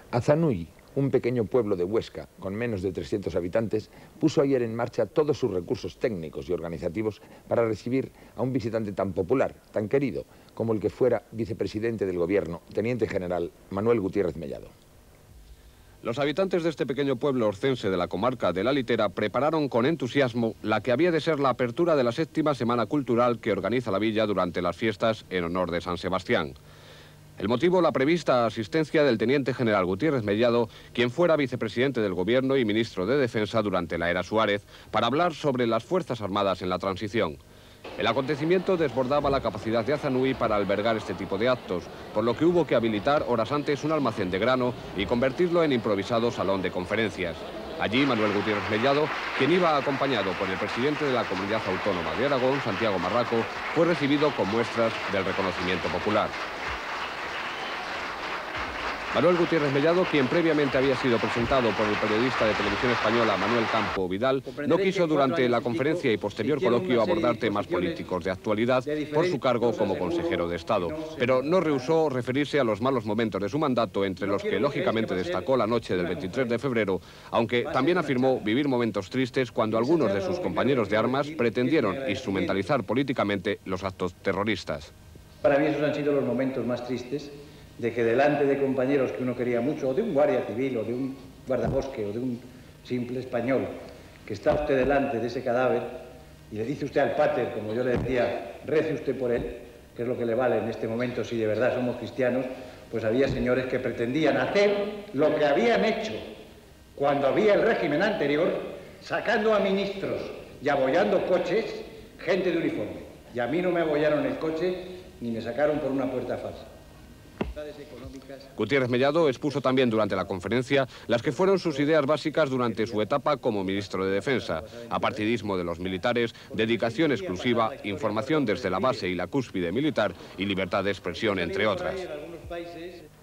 Azanui, un pequeño pueblo de Huesca con menos de 300 habitantes, puso ayer en marcha todos sus recursos técnicos y organizativos para recibir a un visitante tan popular, tan querido, como el que fuera vicepresidente del gobierno, teniente general Manuel Gutiérrez Mellado. Los habitantes de este pequeño pueblo orcense de la comarca de La Litera prepararon con entusiasmo la que había de ser la apertura de la 7ª Semana Cultural que organiza la villa durante las fiestas en honor de San Sebastián. El motivo, la prevista asistencia del teniente general Gutiérrez Mellado, quien fuera vicepresidente del gobierno y ministro de Defensa durante la era Suárez, para hablar sobre las Fuerzas Armadas en la transición. El acontecimiento desbordaba la capacidad de Azanui para albergar este tipo de actos, por lo que hubo que habilitar horas antes un almacén de grano y convertirlo en improvisado salón de conferencias. Allí Manuel Gutiérrez Mellado, quien iba acompañado por el presidente de la Comunidad Autónoma de Aragón, Santiago Marraco, fue recibido con muestras del reconocimiento popular. Manuel Gutiérrez Mellado, quien previamente había sido presentado por el periodista de Televisión Española Manuel Campo Vidal, no quiso durante la conferencia y posterior coloquio abordar temas políticos de actualidad por su cargo como consejero de Estado, pero no rehusó referirse a los malos momentos de su mandato, entre los que lógicamente destacó la noche del 23 de febrero, aunque también afirmó vivir momentos tristes cuando algunos de sus compañeros de armas pretendieron instrumentalizar políticamente los actos terroristas. Para mí esos han sido los momentos más tristes, de que delante de compañeros que uno quería mucho, o de un guardia civil, o de un guardabosque, o de un simple español, que está usted delante de ese cadáver y le dice usted al pater, como yo le decía, rece usted por él, que es lo que le vale en este momento si de verdad somos cristianos, pues había señores que pretendían hacer lo que habían hecho cuando había el régimen anterior, sacando a ministros y abollando coches, gente de uniforme. Y a mí no me abollaron el coche ni me sacaron por una puerta falsa. Gutiérrez Mellado expuso también durante la conferencia las que fueron sus ideas básicas durante su etapa como ministro de Defensa: apartidismo de los militares, dedicación exclusiva, información desde la base y la cúspide militar y libertad de expresión, entre otras.